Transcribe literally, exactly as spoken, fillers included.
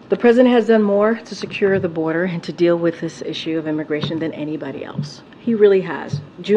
The president has done more to secure the border and to deal with this issue of immigration than anybody else. He really has.